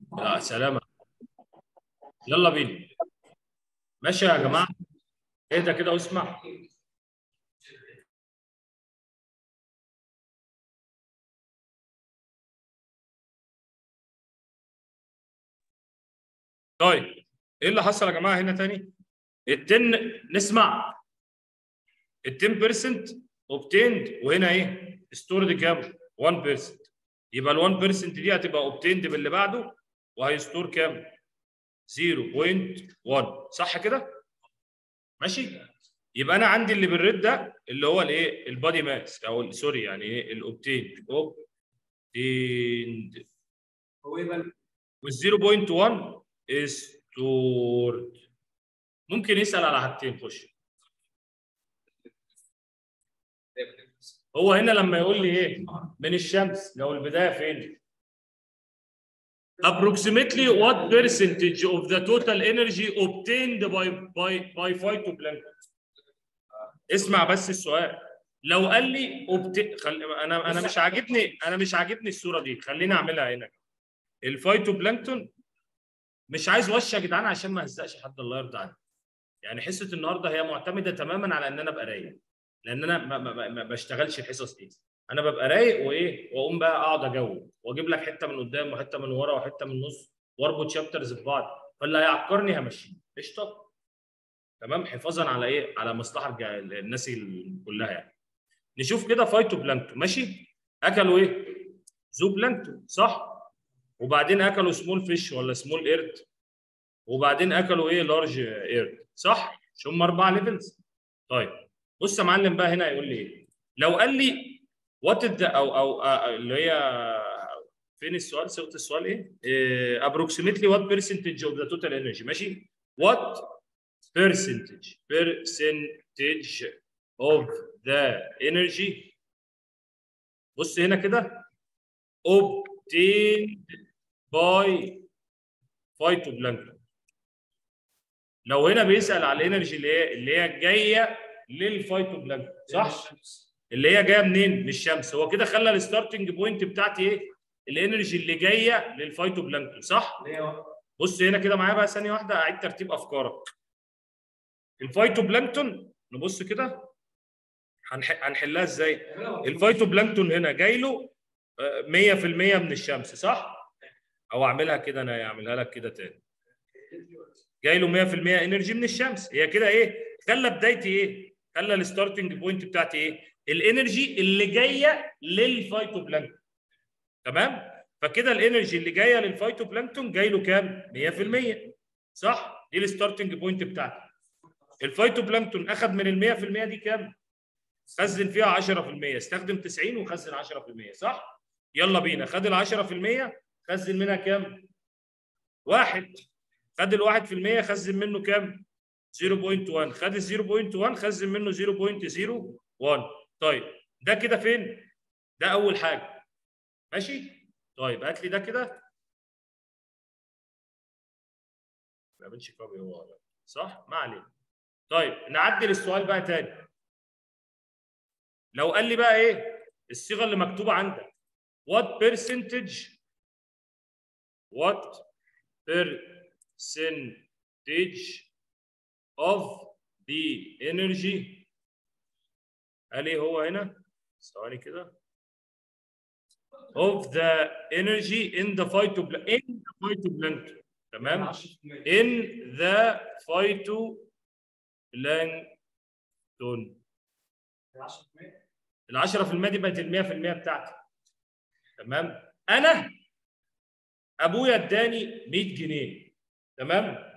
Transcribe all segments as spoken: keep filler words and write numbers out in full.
يا سلام. يلا بينا. ماشي يا جماعه، اهدى كده واسمع. طيب ايه اللي حصل يا جماعه هنا تاني؟ التن نسمع ال عشرة بالمية اوبتيند، وهنا ايه؟ ستورد كام؟ واحد بالمية. يبقى ال واحد بالمية دي هتبقى اوبتيند باللي بعده، وهيستور كام؟ صفر فاصلة واحد. صح كده؟ ماشي؟ يبقى انا عندي اللي بالريد ده اللي هو الايه؟ البادي ماس، او سوري يعني ايه؟ الاوبتيند. اوبتيند هو ايه بقى؟ وال صفر فاصلة واحد ستورد. ممكن يسأل على حاجتين. خش. هو هنا لما يقول لي ايه؟ من الشمس، لو البدايه فين؟ approximately what percentage of the total energy obtained by by by phytoplankton. اسمع بس السؤال. لو قال لي أوبت... خل... انا انا مش عاجبني انا مش عاجبني الصوره دي، خليني اعملها هنا. الفيتوبلانكتون مش عايز وش يا جدعان عشان ما اهزقش حد، الله يرضى عنك. يعني حصه النهارده هي معتمده تماما على ان انا ابقى رايق، لان انا ما, ما, ما بشتغلش الحصص دي. انا ببقى رايق وايه، واقوم بقى اقعد اجود واجيب لك حته من قدام وحته من ورا وحته من النص واربط شابترز ببعض، فاللي هيعكرني همشيه. قشطه؟ تمام، حفاظا على ايه؟ على مصلحه الناس كلها يعني. نشوف كده فايتو بلانكتون. ماشي؟ اكلوا ايه؟ زو بلانكتون، صح؟ وبعدين اكلوا سمول فيش ولا سمول ايرد، وبعدين اكلوا ايه؟ لارج ايرد، صح؟ مش هم اربع ليفلز؟ طيب بص يا معلم بقى، هنا يقول لي ايه؟ لو قال لي وات او او أو اللي هي فين السؤال؟ صيغه السؤال ايه؟ ابروكسيمتلي وات بيرسنتج اوف ذا توتال انرجي. ماشي؟ وات percentage percentage of the energy. بص هنا كده obtained by phytoplankton. لو هنا بيسأل على الانرجي اللي هي اللي هي جايه للفيتوبلانكتون، صح؟ اللي هي جايه منين؟ من الشمس. هو كده خلى الستارتنج بوينت بتاعتي ايه؟ الانرجي اللي جايه للفيتوبلانكتون، صح؟ بص هنا كده معايا بقى ثانيه واحده، اعيد ترتيب افكارك. الفيتوبلانكتون نبص كده هنح... هنحلها ازاي؟ الفيتوبلانكتون هنا جاي له مية في المية من الشمس، صح؟ او اعملها كده، انا اعملها لك كده تاني. جاي له مية في المية انرجي من الشمس. هي كده ايه؟ خلى بدايتي ايه؟ خلى الستارتنج بوينت بتاعتي ايه؟ الانرجي اللي جايه للفيتوبلانكتون. تمام؟ فكده الانرجي اللي جايه للفيتوبلانكتون جاي له كام؟ مية في المية، صح؟ دي الستارتنج بوينت بتاعتي. الفيتوبلانكتون اخذ من ال مية في المية دي كام؟ خزن فيها عشرة في المية، استخدم تسعين وخزن عشرة في المية، صح؟ يلا بينا. خد ال عشرة في المية خزن منها كام؟ واحد. خد ال واحد في المية خزن منه كام؟ صفر فاصلة واحد. خد ال صفر فاصلة واحد خزن منه صفر فاصلة صفر واحد. طيب ده كده فين؟ ده اول حاجه. ماشي؟ طيب هات لي ده كده. ما بينش كوبي هو ولا صح؟ ما علينا. طيب نعدل السؤال بقى تاني. لو قال لي بقى ايه الصيغه اللي مكتوبه عندك؟ what percentage what percentage of the energy. قال ايه هو هنا؟ ثواني كده. of the energy in the phytoplankton in the phytoplankton. تمام؟ in the phytoplankton. ال عشرة في المية دي بقت ال مية في المية بتاعتي. تمام؟ انا ابويا اداني مية جنيه، تمام؟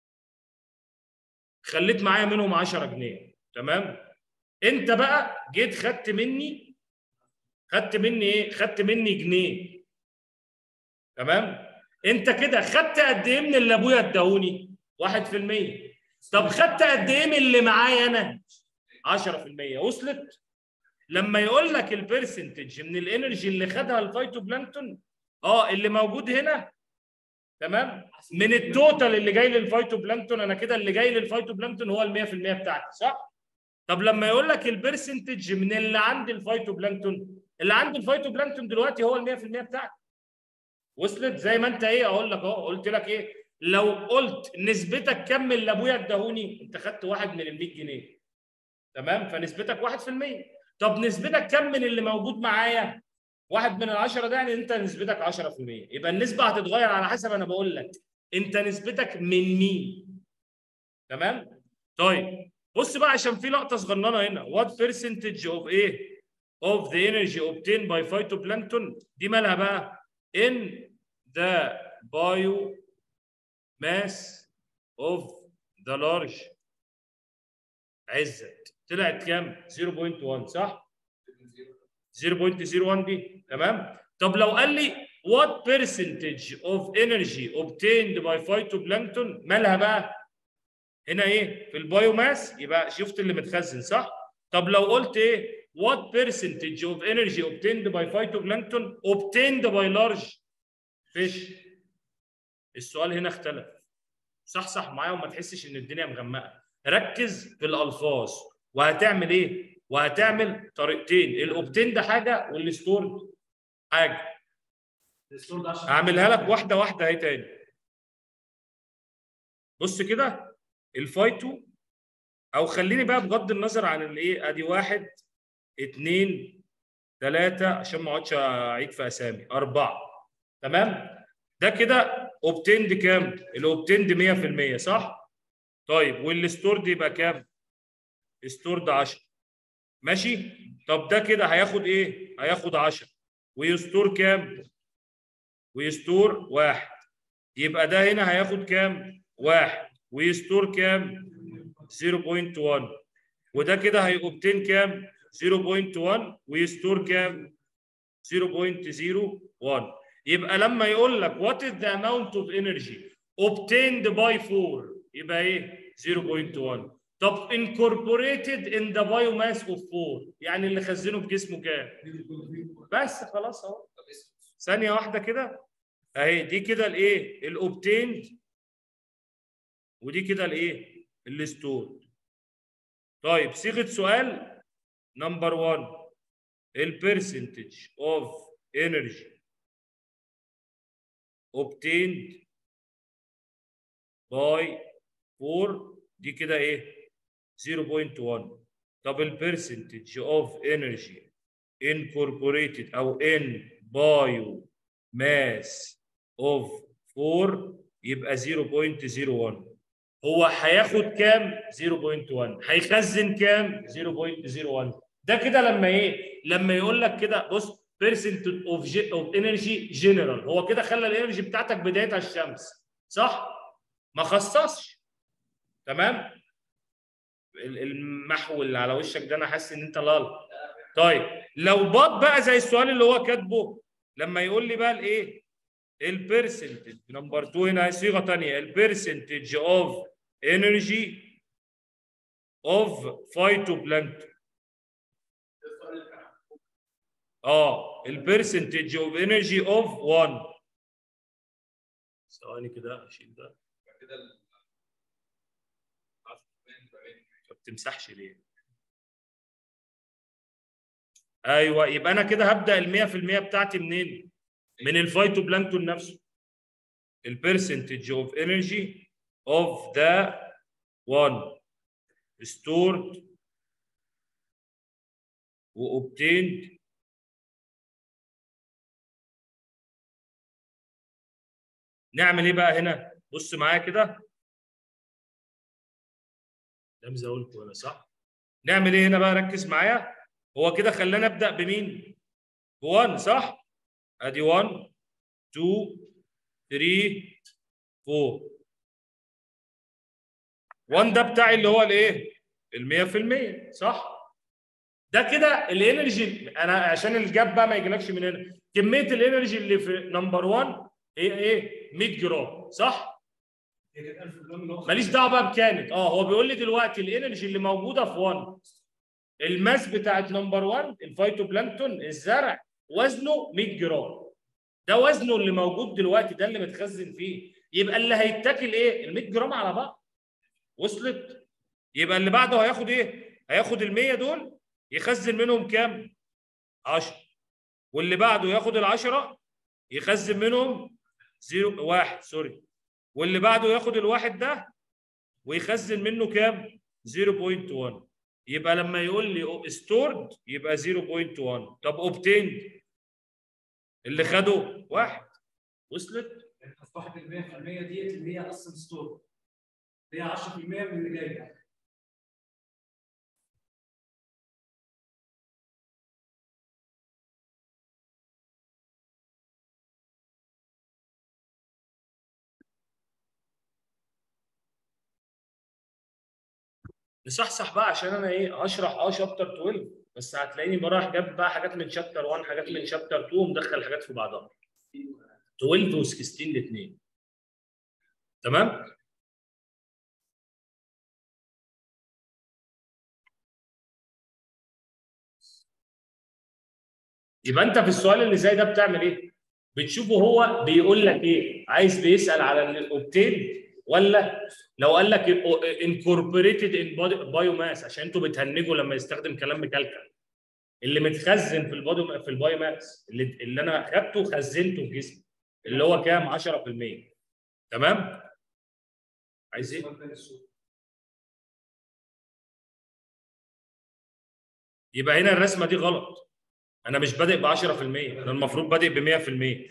خليت معايا منهم عشرة جنيه، تمام؟ انت بقى جيت خدت مني خدت مني ايه؟ خدت مني جنيه، تمام؟ انت كده خدت قد ايه من اللي ابويا اداهوني؟ واحد في المية. طب خدت قد ايه من اللي معايا انا؟ عشرة في المية. وصلت؟ لما يقول لك البرسنتج من الانرجي اللي خدها الفيتوبلانكتون، اه اللي موجود هنا، تمام؟ من التوتال اللي جاي للفيتوبلانكتون، انا كده اللي جاي للفيتوبلانكتون هو ال مية في المية بتاعتي، صح؟ طب لما يقول لك البرسنتج من اللي عند الفيتوبلانكتون، اللي عند الفيتوبلانكتون دلوقتي هو ال مية في المية بتاعتي. وصلت؟ زي ما انت ايه اقول لك اهو، قلت لك ايه؟ لو قلت نسبتك كام من اللي ابويا اداهوني، انت خدت واحد من ال مية جنيه. تمام؟ فنسبتك واحد في المية. طب نسبتك كام من اللي موجود معايا؟ واحد من العشرة، ده يعني انت نسبتك عشرة في المية. يبقى النسبة هتتغير على حسب انا بقول لك انت نسبتك من مين. تمام؟ طيب بص بقى، عشان في لقطة صغننة هنا. What percentage of ايه؟ of the energy obtained by phytoplankton. دي مالها بقى؟ in the biomass of the large. عزت طلعت كام؟ صفر فاصلة واحد صح؟ صفر فاصلة صفر واحد دي. تمام؟ طب لو قال لي what percentage of energy obtained by phytoplankton، مالها بقى؟ هنا ايه؟ في البايوماس، يبقى شفت اللي متخزن صح؟ طب لو قلت ايه؟ what percentage of energy obtained by phytoplankton obtained by large fish. السؤال هنا اختلف. صح صح معايا وما تحسش ان الدنيا مغمقه. ركز في الالفاظ وهتعمل ايه؟ وهتعمل طريقتين. الاوبتين ده حاجه والستور حاجه. هعملها لك واحده واحده اهي تاني. بص كده، الفايتو، او خليني بقى بغض النظر عن الايه، ادي واحد اثنين ثلاثه عشان ما اقعدش اعيد في اسامي، اربعه. تمام؟ ده كده اوبتيند كام؟ الاوبتيند مية في المية صح؟ طيب والستورد يبقى كام؟ ستورد عشرة. ماشي؟ طب ده كده هياخد ايه؟ هياخد عشرة. ويستور كام؟ ويستور واحد. يبقى ده هنا هياخد كام؟ واحد. ويستور كام؟ صفر فاصلة واحد. وده كده هيوبتين كام؟ صفر فاصلة واحد. ويستور كام؟ صفر فاصلة صفر واحد. يبقى لما يقول لك what is the amount of energy obtained by four، يبقى ايه؟ صفر فاصلة واحد. طب incorporated in the biomass of four، يعني اللي خزنه في جسمه كام؟ بس خلاص اهو. ثانية واحدة كده اهي، دي كده الايه؟ الاوبتيند، ودي كده الايه؟ الستور. طيب صيغة سؤال نمبر واحد، البرسنتج اوف انرجي obtained by four، دي كده ايه؟ صفر فاصلة واحد. طب البرسنتج اوف انرجي incorporated او in bio mass of four، يبقى صفر فاصلة صفر واحد. هو هياخد كام؟ صفر فاصلة واحد. هيخزن كام؟ صفر فاصلة صفر واحد. ده كده لما ايه؟ لما يقول لك كده بص percentage of of energy general، هو كده خلى الانرجي بتاعتك بدايتها الشمس صح؟ ما خصصش. تمام؟ المحو اللي على وشك ده انا حاسس ان انت لال. طيب لو بط بقى زي السؤال اللي هو كاتبه، لما يقول لي بقى الايه؟ البرسنتج نمبر اتنين، هنا صيغه ثانيه، البرسنتج اوف انرجي اوف فايتوبلانكتون. اه البرسنتج اوف انرجي اوف واحد. ثواني كده اشيل ده. كده ما بتمسحش ليه؟ ايوه، يبقى انا كده هبدا ال مية في المية بتاعتي منين؟ من الفايتوبلانكتون نفسه. البرسنتج اوف انرجي اوف ذا واحد stored وobtained نعمل ايه بقى هنا؟ بص معايا كده. ده مزاولكم انا صح؟ نعمل ايه هنا بقى؟ ركز معايا. هو كده خلاني ابدا بمين؟ ب واحد صح؟ ادي واحد اتنين تلاتة اربعة. واحد ده بتاعي اللي هو الايه؟ ال مية في المية صح؟ ده كده الانرجي. انا عشان الجاب بقى ما يجيلكش من هنا، كميه الانرجي اللي في نمبر واحد هي ايه؟ مية جرام صح؟ ماليش دعوه بقى بكانت. اه هو بيقول لي دلوقتي الانرجي اللي موجوده في واحد، الماس بتاعت نمبر واحد الفايتوبلانكتون الزرع وزنه مية جرام. ده وزنه اللي موجود دلوقتي، ده اللي متخزن فيه. يبقى اللي هيتاكل ايه؟ ال مية جرام على بعض. وصلت؟ يبقى اللي بعده هياخد ايه؟ هياخد ال مية دول يخزن منهم كام؟ عشرة. واللي بعده ياخد ال عشرة يخزن منهم زيرو واحد سوري، واللي بعده ياخد الواحد ده ويخزن منه كام؟ صفر فاصلة واحد. يبقى لما يقول لي ستورد يبقى صفر فاصلة واحد. طب اوبتيند اللي خده واحد. وصلت؟ واحد بالمية في المية ديت اللي هي اصلا ستور، اللي هي عشرة في المية من اللي جاي. نصحصح بقى عشان انا ايه اشرح اه شابتر اتناشر، بس هتلاقيني بروح جاب بقى حاجات من شابتر واحد حاجات من شابتر اتنين ومدخل حاجات في بعضها. اتناشر و16 الاثنين. تمام؟ يبقى انت في السؤال اللي زي ده بتعمل ايه؟ بتشوفه هو بيقول لك ايه؟ عايز بيسال على الاوبتين ولا لو قال لك انكوربوريتد ان بايو ماس، عشان انتوا بتهنجوا لما يستخدم كلام مكلكل. اللي متخزن في البادو في البايو ماس اللي, اللي انا خدته خزنته في جسمي اللي هو كام؟ عشرة في المية. تمام؟ عايز ايه؟ يبقى هنا الرسمه دي غلط. انا مش بادئ ب عشرة في المية، انا المفروض بادئ ب مية في المية.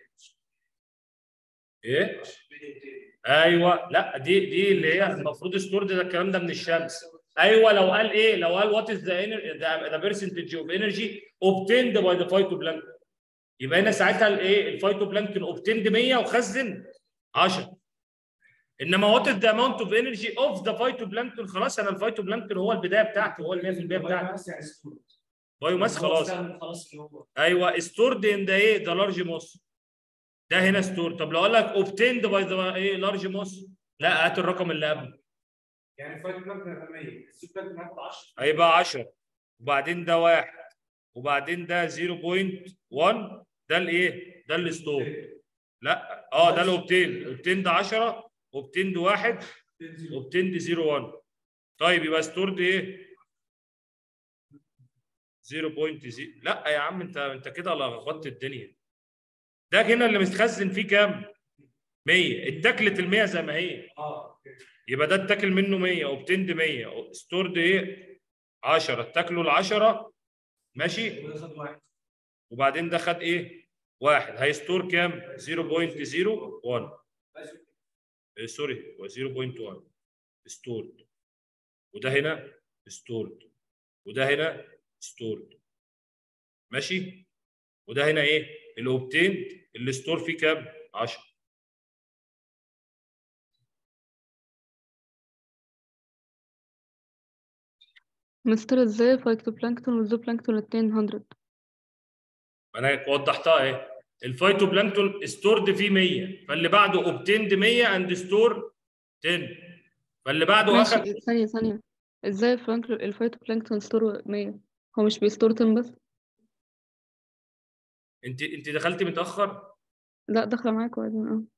ايه؟ ايوه، لا دي دي اللي هي المفروض ستورد، ده الكلام ده من الشمس. ايوه لو قال ايه؟ لو قال وات از ذا ذا بيرسنتج اوف انرجي اوبتيند باي ذا فايتوبلانكتون، يبقى هنا ساعتها الايه؟ الفايتوبلانكتون اوبتيند مية وخزن عشرة. انما وات از ذا اماونت اوف انرجي اوف ذا فايتوبلانكتون، خلاص انا الفايتوبلانكتون هو البدايه بتاعتي، هو ال مية في المية بتاعتي. بايو ماس خلاص. ايوه ستورد ان ده ايه؟ ده لارج موس. ده هنا ستور. طب لو قال لك اوبتيند باي ذا ايه؟ لارج موس، لا هات الرقم اللي قبله. يعني فايت بلانك هيبقى مية، السوب بلانك هياخد عشرة. هيبقى عشرة وبعدين ده واحد وبعدين ده صفر فاصلة واحد. ده الايه؟ ده الستور. لا اه ده الاوبتين. اوبتين ده عشرة، اوبتين ده واحد، اوبتين ده صفر واحد. طيب يبقى ستورد ايه؟ صفر فاصلة صفر. لا يا عم انت انت كده لخبطت الدنيا. ده هنا اللي متخزن فيه كام؟ مية. اتاكلت ال مية زي ما هي. اه يبقى ده اتاكل منه مية، اوبتند مية، ستورد ايه؟ عشرة. اتاكلوا ال عشرة ماشي، وبعدين ده خد ايه؟ واحد. هيستور كام؟ صفر فاصلة صفر واحد. إيه سوري هو صفر فاصلة واحد ستورد، وده هنا ستورد، وده هنا ستورد ماشي، وده هنا ايه؟ الاوبتيند اللي ستور فيه كام؟ عشرة. مستر ازاي الفايتوبلانكتون والزوبلانكتون الاتنين مية؟ انا وضحتها اهي. الفايتوبلانكتون ستورد فيه مية، فاللي بعده اوبتيند مية اند ستور عشرة، فاللي بعده اخذ. ماشي، ثانية ثانية. ازاي الفلانك- الفايتوبلانكتون ستور مية؟ هو مش بيستور عشرة بس؟ انت انت دخلتي متاخر. لا داخلة معاك وبعدين اه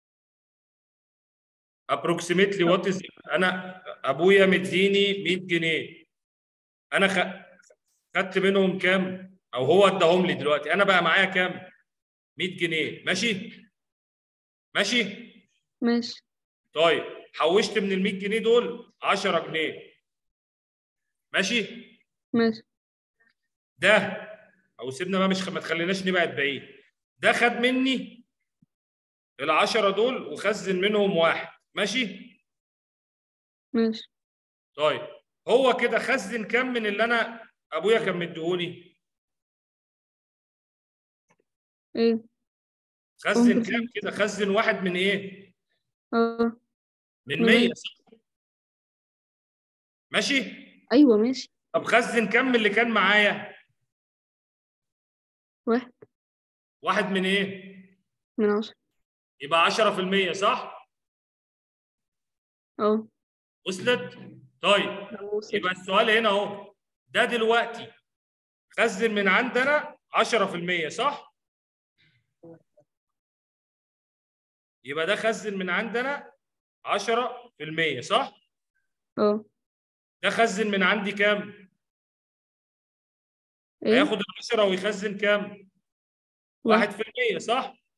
ابروكسيمتلي وات از. انا ابويا مديني مية جنيه، انا خ... خدت منهم كام؟ او هو اداهم لي دلوقتي، انا بقى معايا كام؟ مية جنيه ماشي؟ ماشي؟ ماشي. طيب حوشت من ال مية جنيه دول عشرة جنيه ماشي؟ ماشي. ده او سيبنا بقى، مش ما تخليناش نبعد بعيد. ده خد مني ال عشرة دول وخزن منهم واحد ماشي؟ ماشي. طيب هو كده خزن كام من اللي انا ابويا كان مديهولي؟ ايه؟ خزن ممكن كام تاني. كده؟ خزن واحد من ايه؟ اه من من مية مية. صح؟ ماشي؟ ايوه ماشي. طب خزن كام من اللي كان معايا؟ واحد. واحد من ايه؟ من عشرة. يبقى عشرة في المية صح؟ اه وصلت؟ طيب يبقى السؤال هنا اهو، ده دلوقتي خزن من عندنا عشرة في المية صح؟ يبقى ده خزن من عندنا عشرة في المية صح؟ اه ده خزن من عندي كام؟ ايه؟ هياخد ال عشرة ويخزن كام؟ واحد. واحد في المية صح؟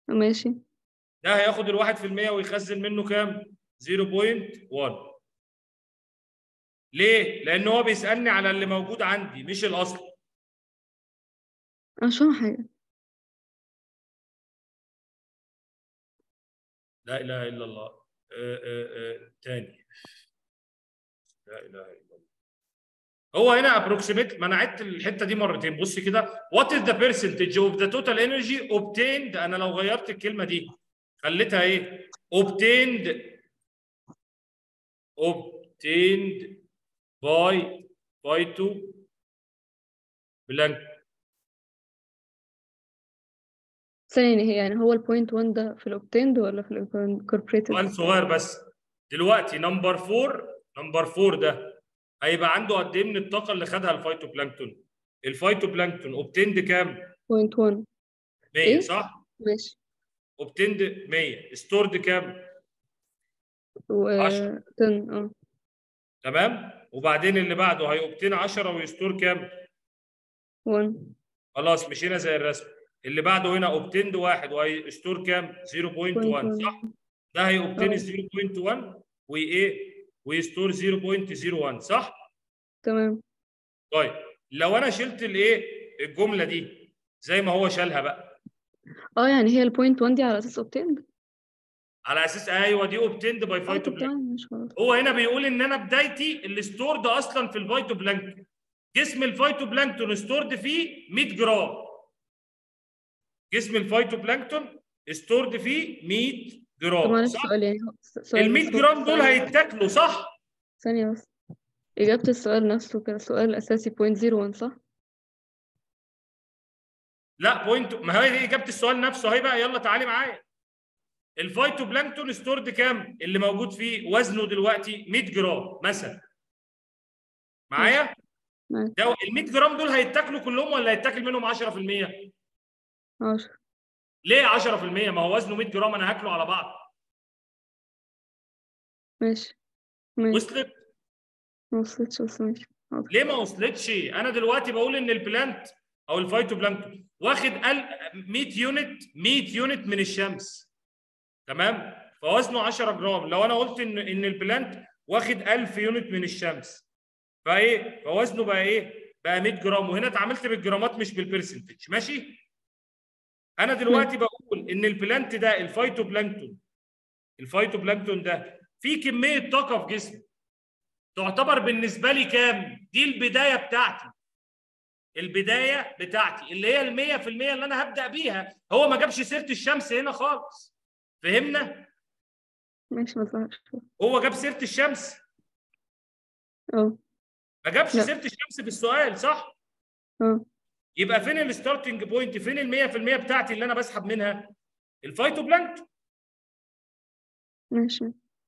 ماشي. ده هياخد الواحد في المية ويخزن منه كام؟ صفر فاصلة واحد. ليه؟ لأن هو بيسألني على اللي موجود عندي مش الأصل. أنا مش فاهمة حاجة. لا إله إلا الله. آه آه آه. تاني. لا إله إلا الله. هو هنا ابروكسيميت، ما انا عدت الحته دي مرتين. بص كده، وات از ذا بيرسنتج اوف ذا توتال انرجي اوبتيند. انا لو غيرت الكلمه دي خليتها ايه؟ اوبتيند اوبتيند باي فايتو بلانك. ثانية، هي يعني هو البوينت واحد ده في الأوبتيند ولا في الانكوربريتد؟ سؤال صغير بس. دلوقتي نمبر أربعة، نمبر أربعة ده هيبقى عنده قد ايه من الطاقه اللي خدها الفايتو بلانكتون؟ الفايتو بلانكتون اوبتيند كام؟ بوينت واحد. مية إيه؟ صح؟ ماشي. اوبتيند مية، ستورد كام؟ و عشرة. عشرة. اه تمام. وبعدين اللي بعده هيوبتين عشرة ويستور كام؟ واحد. خلاص مشينا زي الرسم. اللي بعده هنا اوبتيند واحد وهيستور كام؟ صفر فاصلة واحد صح؟ ده هيوبتين اه صفر فاصلة واحد وايه؟ ويستور صفر فاصلة صفر واحد صح؟ تمام. طيب لو انا شلت الايه؟ الجمله دي زي ما هو شالها بقى، اه يعني هي البوينت واحد دي على أساس أوبتيند؟ على اساس ايوه دي اوبتيند باي اه فايتو طب بلانك. تمام، مش غلط. هو هنا بيقول ان انا بدايتي الستورد اصلا في الفايتو بلانك، جسم الفايتو بلانكتون ستورد فيه مية جرام. جسم الفايتو بلانكتون ستورد فيه مية طب جرام معلش صح؟ سؤال، يعني هو- سؤال ال بس، مية هو جرام دول السؤال هيتاكلوا صح؟ ثانية بس، إجابة السؤال نفسه كده السؤال الأساسي بوينت صفر واحد صح؟ لا بوينت، ما هي دي اجابه السؤال نفسه اهي بقى. يلا تعالي معايا. الفايتو بلانكتون ستورد كام؟ اللي موجود فيه وزنه دلوقتي مية جرام مثلا. ماشي معايا؟ معاك. ده ال مية جرام دول هيتاكلوا كلهم ولا هيتاكل منهم عشرة في المية؟ عشرة. ليه عشرة في المية؟ ما هو وزنه مية جرام، انا هاكله على بعض. ماشي ماشي. وصلت؟ ما وصلتش بس ماشي حاضر. ليه ما وصلتش؟ انا دلوقتي بقول ان البلانت او الفايتو بلانكتون واخد مية يونت، مية يونت من الشمس. تمام؟ فوزنه عشرة جرام. لو انا قلت ان ان البلانت واخد ألف يونت من الشمس، فايه؟ فوزنه بقى ايه؟ بقى مية جرام. وهنا اتعاملت بالجرامات مش بالبرسنتج. ماشي؟ انا دلوقتي بقول ان البلانت ده الفايتو بلانكتون، الفايتو بلانكتون ده فيه كميه طاقه في جسمه تعتبر بالنسبه لي كام؟ دي البدايه بتاعتي. البدايه بتاعتي اللي هي ال مية في المية اللي انا هبدا بيها. هو ما جابش سيره الشمس هنا خالص. فهمنا؟ ماشي ما ظهرش. هو جاب سيره الشمس؟ اه ما جابش لا. سيره الشمس في السؤال صح؟ اه يبقى فين الستارتنج بوينت؟ فين ال مية في المية بتاعتي اللي انا بسحب منها؟ الفايتو بلانكتون. ماشي.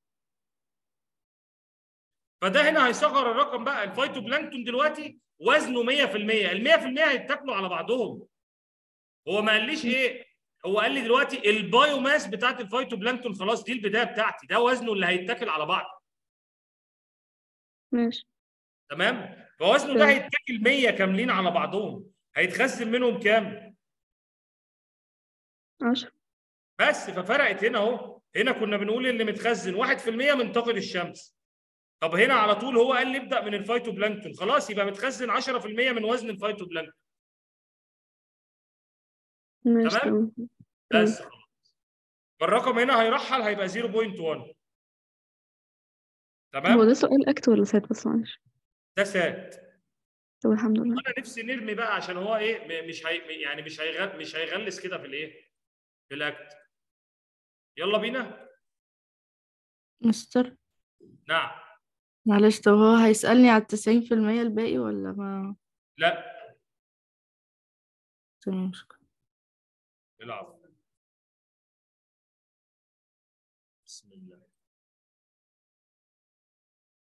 فده هنا هيصغر الرقم بقى. الفايتو بلانكتون دلوقتي وزنه مية في المية، ال مية في المية هيتاكلوا على بعضهم. هو ما قاليش ايه؟ هو قال لي دلوقتي البايو ماس بتاعت الفايتو بلانكتون خلاص دي البدايه بتاعتي، ده وزنه اللي هيتاكل على بعض. ماشي تمام؟ فوزنه ده تمام. هيتاكل مية كاملين على بعضهم. هيتخزن منهم كام؟ عشرة. بس ففرقت هنا اهو. هنا كنا بنقول اللي متخزن واحد في المية من طاقه الشمس. طب هنا على طول هو قال لي ابدا من الفايتو بلانكتون، خلاص يبقى متخزن عشرة في المية من وزن الفايتو بلانكتون. ماشي تمام؟ تمام. بس خلاص. فالرقم هنا هيرحل هيبقى صفر فاصلة واحد. هو ده تمام؟ سؤال أكت ولا سات بس معلش؟ ده سات. طب الحمد لله. انا نفسي نرمي بقى عشان هو ايه م- مش هي يعني مش هيغل مش هيغلس كده في الايه؟ في الاكت. يلا بينا. مستر نعم. معلش، طب هو هيسألني على التسعين في المية الباقي ولا ما؟ لا. تمام شكرا. العفو.